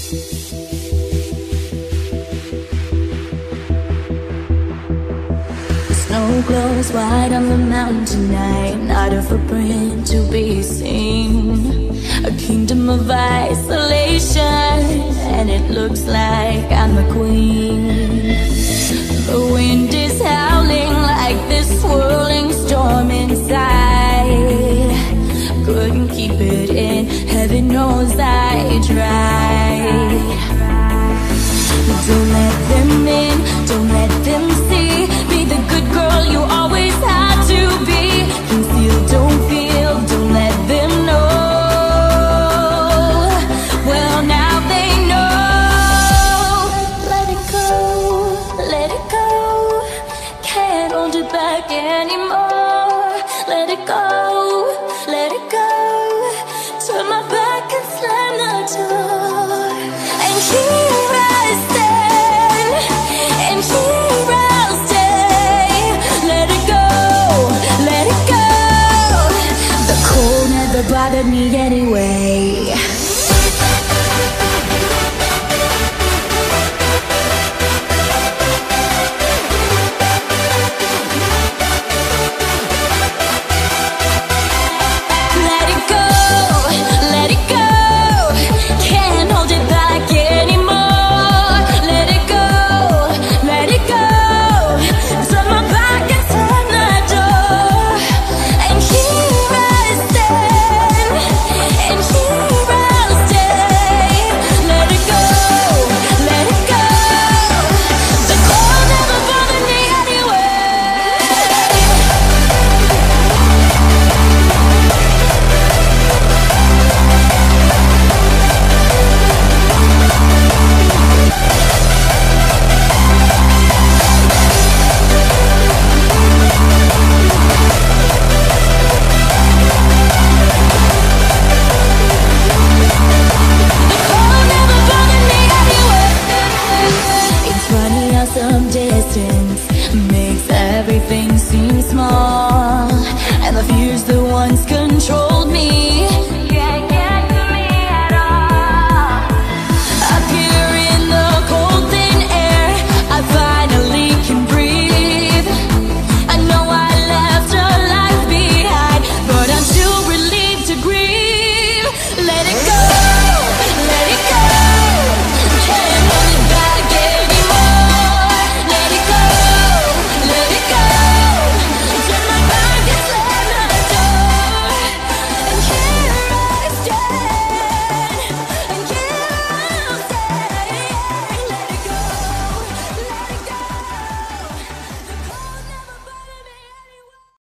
Snow glows white on the mountain tonight, not a footprint to be seen. A kingdom of isolation, and it looks like I'm the queen. The wind is howling like this swirling storm inside. Couldn't keep it in, heaven knows I tried. Don't let them in, don't let them